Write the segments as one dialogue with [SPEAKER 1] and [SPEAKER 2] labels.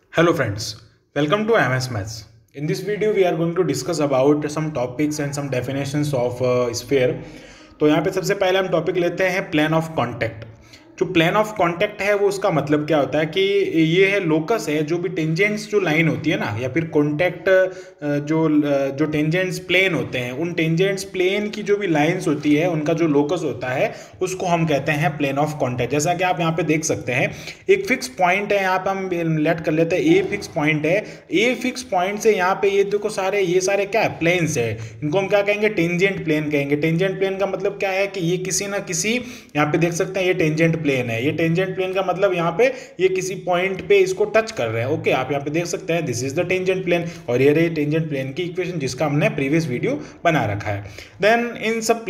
[SPEAKER 1] Hello friends, welcome to MS Maths. In this video we are going to discuss about some topics and some definitions of sphere. तो यहाँ पे सबसे पहले हम topic लेते हैं प्लेन ऑफ कॉन्टैक्ट। जो प्लेन ऑफ कॉन्टैक्ट है वो उसका मतलब क्या होता है कि ये है लोकस है, जो भी टेंजेंट्स जो लाइन होती है ना, या फिर कॉन्टैक्ट जो टेंजेंट्स प्लेन होते हैं, उन टेंजेंट्स प्लेन की जो भी लाइंस होती है उनका जो लोकस होता है उसको हम कहते हैं प्लेन ऑफ कॉन्टैक्ट। जैसा कि आप यहाँ पे देख सकते हैं एक फिक्स पॉइंट है, यहाँ पे हम लेट कर लेते हैं ए फिक्स पॉइंट है। ए फिक्स पॉइंट से यहाँ पे ये देखो ये सारे क्या है, प्लेन्स है। इनको हम क्या कहेंगे, टेंजेंट प्लेन कहेंगे। टेंजेंट प्लेन का मतलब क्या है कि ये किसी ना किसी, यहाँ पे देख सकते हैं ये टेंजेंट प्लेन है। ये टेंजेंट प्लेन का मतलब यहाँ पे ये किसी पॉइंट पे इसको टच कर रहे हैं। ओके, आप यहाँ पे देख सकते हैं this is the tangent plane, और ये रही टेंजेंट प्लेन की इक्वेशन जिसका हमने प्रीवियस वीडियो बना रखा है। देन इन सब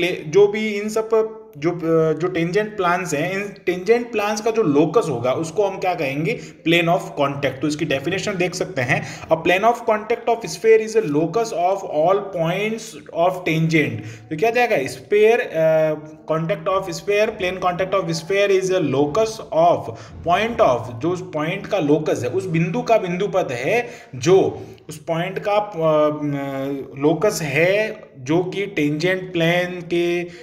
[SPEAKER 1] जो टेंजेंट प्लान्स हैं, इन टेंजेंट प्लान्स का जो लोकस होगा उसको हम क्या कहेंगे, प्लेन ऑफ कॉन्टैक्ट। तो इसकी डेफिनेशन देख सकते हैं, a plane of contact of sphere is a locus of all points of tangent. तो क्या जाएगा, sphere contact of sphere, plane contact of sphere is a locus of point of, जो उस पॉइंट का लोकस है, उस बिंदु का बिंदुपथ है जो उस पॉइंट का लोकस है, जो कि टेंजेंट प्लेन के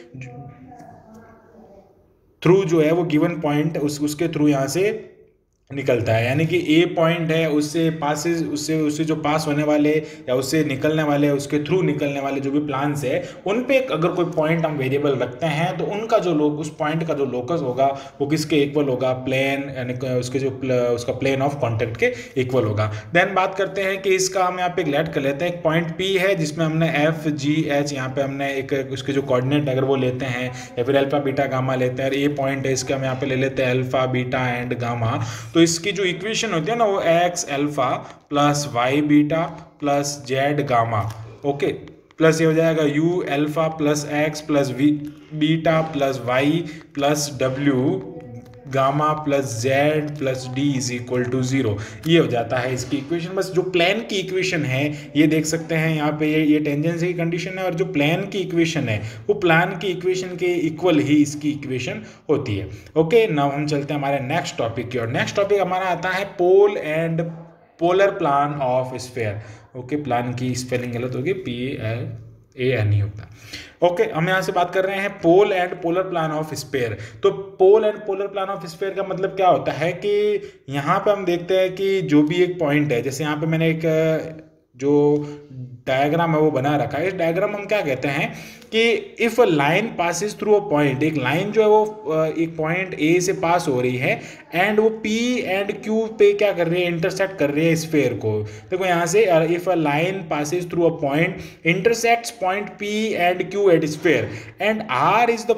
[SPEAKER 1] थ्रू जो है वो गिवन पॉइंट उसके थ्रू यहाँ से निकलता है। यानी कि ए पॉइंट है, उससे पासेस उससे उससे जो पास होने वाले या उससे निकलने वाले, उसके थ्रू निकलने वाले जो भी प्लान्स है, उन पे अगर कोई पॉइंट हम वेरिएबल रखते हैं तो उनका जो उस पॉइंट का जो लोकस होगा वो किसके इक्वल होगा, प्लेन, यानी उसके उसका प्लेन ऑफ कॉन्टैक्ट के इक्वल होगा। देन बात करते हैं कि इसका हम यहाँ पे लेट कर लेते हैं। एक पॉइंट पी है जिसमें हमने एफ जी एच, यहाँ पे हमने एक उसके जो कोऑर्डिनेट अगर वो लेते हैं या फिर अल्फा बीटा गामा लेते हैं, और ए पॉइंट है इसके हम यहाँ पे ले लेते हैं अल्फा बीटा एंड गामा। तो इसकी जो इक्वेशन होती है ना, वो X alpha plus Y beta plus Z gamma, okay, plus ये हो जाएगा U alpha plus X plus V beta plus Y plus W gamma plus Z plus D is equal to 0। ये हो जाता है इसकी इक्वेशन। बस जो प्लेन की इक्वेशन है ये देख सकते हैं यहाँ पे, ये टेंजेंसी की कंडीशन है, और जो प्लेन की इक्वेशन है वो प्लान की इक्वेशन के इक्वल ही इसकी इक्वेशन होती है। ओके, नाउ हम चलते हैं हमारे नेक्स्ट टॉपिक की ओर। नेक्स्ट टॉपिक हमारा आता है pole and polar plan of sphere. Okay, plan की स्पेलिंग गलत होगी, PLAN ही होता है। ओके, हम यहाँ से बात कर रहे हैं pole and polar plan of sphere. तो pole and polar plan of sphere का मतलब क्या होता है कि यहाँ पे हम देखते हैं कि जो भी एक पॉइंट है, जैसे यहाँ पे मैंने एक जो डायग्राम है वो बना रखा है। इस डायग्राम में हम क्या कहते हैं कि if a line passes through a point, एक लाइन जो है वो एक पॉइंट ए से पास हो रही है एंड वो पी एंड क्यू पे क्या कर रही है, इंटरसेक्ट कर रही है स्फीयर को। देखो यहाँ से, if a line passes through a point intersects point P and Q at sphere and R is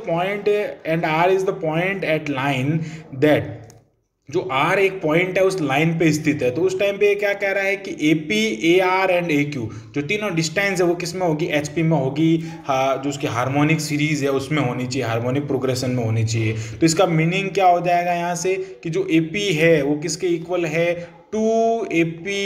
[SPEAKER 1] the point at line that, जो आर एक पॉइंट है उस लाइन पे स्थित है। तो उस टाइम पे क्या कह रहा है कि A P A R and A Q, जो तीनों डिस्टेंस है वो किस में होगी, एच पी में होगी। जो उसकी हार्मोनिक सीरीज है उसमें होनी चाहिए, हार्मोनिक प्रोग्रेशन में होनी चाहिए। तो इसका मीनिंग क्या हो जाएगा यहाँ से कि जो ए पी है वो किसके इक्वल है, two A P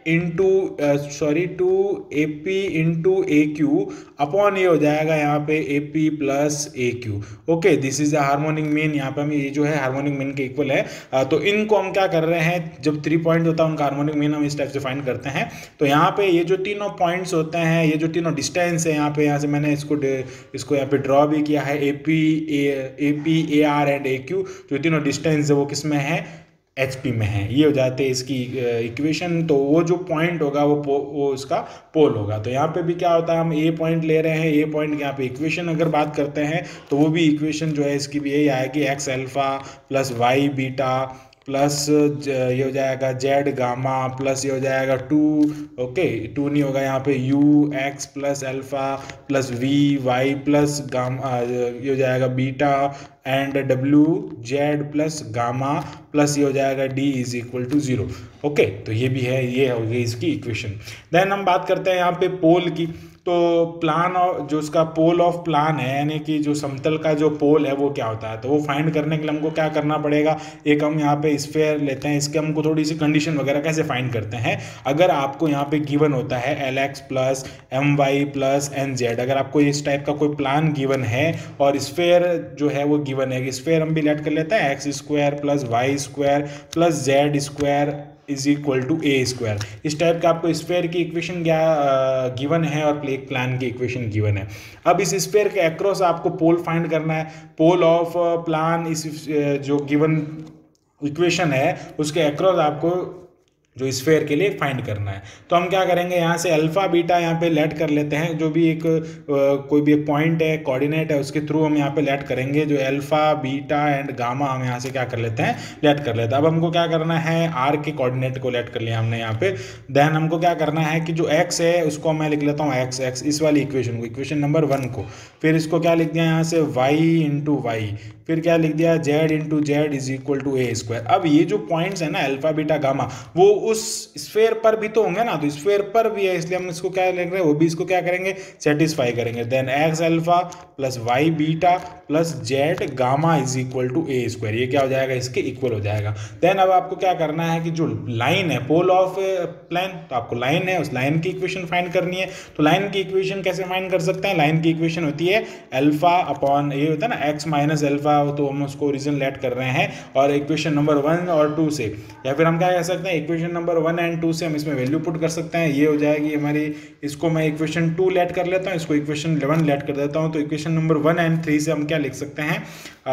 [SPEAKER 1] into A Q upon ये हो जाएगा यहाँ पे A P plus A Q. Okay, this is the harmonic mean. यहाँ पे हम ये जो है हार्मोनिक मीन के इक्वल है। तो इनको हम क्या कर रहे हैं, जब 3 पॉइंट होता है उनका हार्मोनिक मीन हम इस टाइप से फाइंड करते हैं। तो यहाँ पे ये जो तीनों पॉइंट्स होते हैं, ये जो तीनों डिस्टेंस है, यहाँ से मैंने इसको यहाँ पे ड्रॉ भी किया है, A P A R and A Q, जो तीनों डिस्टेंस है वो किस में है, एच पी में है। ये हो जाते हैं इसकी इक्वेशन। तो वो जो पॉइंट होगा वो उसका पोल होगा। तो यहाँ पे भी क्या होता है, हम ए पॉइंट ले रहे हैं, ए पॉइंट के यहाँ पे इक्वेशन अगर बात करते हैं तो वो भी इक्वेशन जो है इसकी भी यही आएगी, X alpha plus Y beta plus ये हो जाएगा जेड गामा प्लस ये हो जाएगा 2, ओके 2 नहीं होगा यहाँ पे, U X plus alpha plus V Y plus gamma, ये हो जाएगा beta and W Z plus gamma plus ये हो जाएगा D is equal to 0। Okay, तो ये भी है, ये हो गई इसकी इक्वेशन। देन हम बात करते हैं यहाँ पे पोल की। तो प्लान और जो उसका पोल ऑफ प्लान है, यानी कि जो समतल का जो पोल है वो क्या होता है, तो वो फाइंड करने के लिए हमको क्या करना पड़ेगा, एक हम यहाँ पे स्फीयर लेते हैं, इसके हमको थोड़ी सी कंडीशन वगैरह कैसे फाइंड करते हैं। अगर आपको यहाँ पे गिवन होता है L X plus M Y plus N Z, अगर आपको इस टाइप का कोई प्लान गिवन है और स्फीयर जो है वो गिवन है, स्फीयर हम भी लेट कर लेते हैं X square plus Y square plus Z square is equal to A square. इस टाइप का आपको स्फीयर की इक्वेशन क्या गिवन है और एक प्लान की इक्वेशन गिवन है। अब इस स्फीयर के अक्रॉस आपको पोल फाइंड करना है। पोल ऑफ प्लान इस जो गिवन इक्वेशन है उसके अक्रॉस आपको जो स्फीयर के लिए फाइंड करना है। तो हम क्या करेंगे, यहाँ से अल्फा बीटा यहाँ पे लेट कर लेते हैं। जो भी एक कोई भी एक पॉइंट है, कोऑर्डिनेट है, उसके थ्रू हम यहाँ पे लेट करेंगे। जो अल्फा बीटा एंड गामा हम यहाँ से क्या कर लेते हैं, लेट कर लेते हैं। अब हमको क्या करना है, आर के कोऑर्डिनेट को लेट कर लिया हमने यहाँ पे। देन हमको क्या करना है कि जो एक्स है उसको मैं लिख लेता हूँ एक्स एक्स, इस वाली इक्वेशन को, इक्वेशन नंबर 1 को। फिर इसको क्या लिख दिया यहाँ से वाई इंटू वाई, फिर क्या लिख दिया Z into Z is equal to A square. अब ये जो पॉइंट्स है ना अल्फा बीटा गामा, वो उस स्फीयर पर भी तो होंगे ना, तो स्फीयर पर भी है, इसलिए हम इसको क्या लिख रहे हैं, वो भी इसको क्या करेंगे, सेटिस्फाई करेंगे। Then X alpha plus Y beta plus Z gamma is equal to A square, ये क्या हो जाएगा, इसके इक्वल हो जाएगा। देन अब आपको क्या करना है कि जो लाइन है पोल ऑफ प्लान, तो आपको लाइन है, उस लाइन की इक्वेशन फाइंड करनी है। तो लाइन की इक्वेशन कैसे फाइंड कर सकते हैं, लाइन की इक्वेशन होती है अल्फा अपॉन, ये होता है ना एक्स माइनस अल्फा, तो हम उसको ओरिजिन लेट कर रहे हैं और इक्वेशन नंबर 1 और 2 से, या फिर हम क्या कह सकते हैं इक्वेशन नंबर 1 एंड 2 से हम इसमें वैल्यू पुट कर सकते हैं। ये हो जाएगी हमारी, इसको मैं इक्वेशन 2 लेट कर लेता हूँ, इसको इक्वेशन 11 लेट कर देता हूँ। तो इक्वेशन नंबर 1 एंड 3 से हम क्या लिख सकते हैं,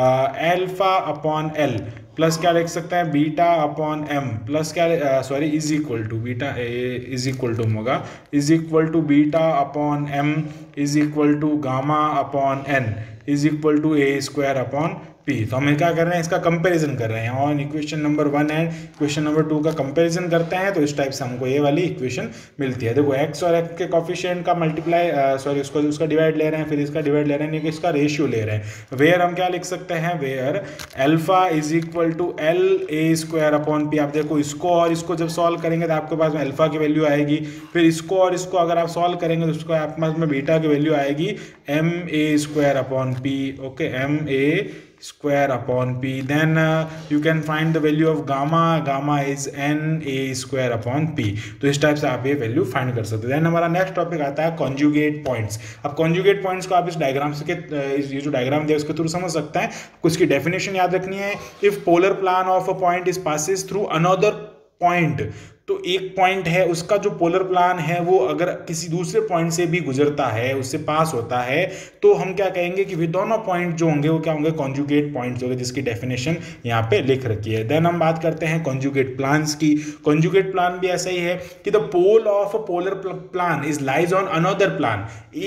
[SPEAKER 1] अल्फा अपॉन एल प्लस क्या लिख सकते हैं, बीटा अपॉन एम प्लस क्या sorry is equal to beta is equal to होगा, is equal to beta upon M is equal to gamma upon N is equal to A square upon P. तो हम क्या कर रहे हैं, इसका comparison कर रहे हैं और equation number 1 and equation number 2 का कंपैरिजन करते हैं, तो इस टाइप से हमको ये वाली इक्वेशन मिलती है। देखो एक्स और एक्स के कोफिशिएंट का मल्टीप्लाई सॉरी उसका डिवाइड ले रहे हैं, फिर इसका डिवाइड ले रहे हैं, इसका रेशियो ले रहे हैं। वेयर हम क्या लिख सकते हैं, where alpha is equal to L A square upon P. आप देखो इसको और इसको जब सॉल्व करेंगे तो आपके पास में अल्फा की वैल्यू आएगी, फिर इसको और इसको अगर आप सॉल्व करेंगे तो उसको आपके पास में बीटा की वैल्यू आएगी M A square upon P, okay, M A square upon p. Then you can find the value of gamma is n a square upon p. तो इस टाइप से आप ये वैल्यू फाइंड कर सकते हैं। देन हमारा नेक्स्ट टॉपिक आता है कॉन्जुगेट पॉइंट्स। अब कॉन्जुगेट पॉइंट्स को आप इस डायग्राम से ये जो डायग्राम दिया उसके थ्रू समझ सकते हैं। कुछ की डेफिनेशन याद रखनी है, if polar plan of a point is passes through another point, तो एक पॉइंट है उसका जो पोलर प्लान है वो अगर किसी दूसरे पॉइंट से भी गुजरता है, उससे पास होता है, तो हम क्या कहेंगे कि वे दोनों पॉइंट जो होंगे वो क्या होंगे, कॉन्जुगेट पॉइंट्स होंगे, जिसकी डेफिनेशन यहाँ पे लिख रखी है। देन हम बात करते हैं कॉन्जुगेट प्लान्स की। कॉन्जुगेट प्लान भी ऐसा ही है कि the pole of a polar plan is lies on another plan.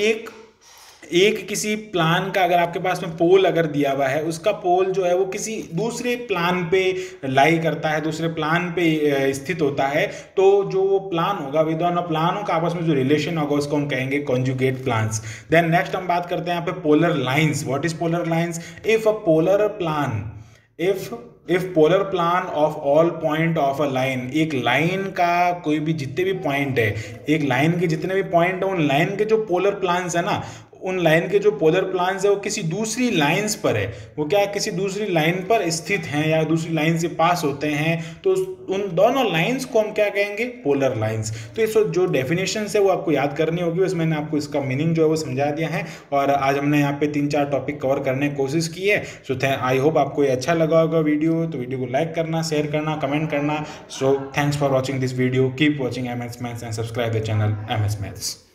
[SPEAKER 1] एक किसी प्लान का अगर आपके पास में पोल अगर दिया हुआ है, उसका पोल जो है वो किसी दूसरे प्लान पे लाई करता है, दूसरे प्लान पे स्थित होता है, तो जो वो प्लान होगा वे दोनों प्लानों का आपस में जो रिलेशन होगा उसको हम कहेंगे कॉन्जुगेट प्लान्स। देन नेक्स्ट हम बात करते हैं यहाँ पे polar lines. What is polar lines, if a polar plan if polar plan of all point of a line, एक लाइन का कोई भी जितने भी पॉइंट है, एक लाइन के जितने भी पॉइंट है, उन लाइन के जो पोलर प्लान्स है ना, उन लाइन के जो पोलर प्लान्स है वो किसी दूसरी लाइंस पर है, वो क्या किसी दूसरी लाइन पर स्थित हैं या दूसरी लाइन से पास होते हैं, तो उन दोनों लाइंस को हम क्या कहेंगे, पोलर लाइंस। तो इस जो डेफिनेशन है वो आपको याद करनी होगी, बस मैंने आपको इसका मीनिंग जो है वो समझा दिया है और आज हमने यहाँ पे 3-4 टॉपिक कवर करने की कोशिश की है। सो आई होप आपको ये अच्छा लगा होगा वीडियो, तो वीडियो को लाइक करना, शेयर करना, कमेंट करना। So thanks for watching this video, keep watching MS Maths and subscribe the channel MS Maths।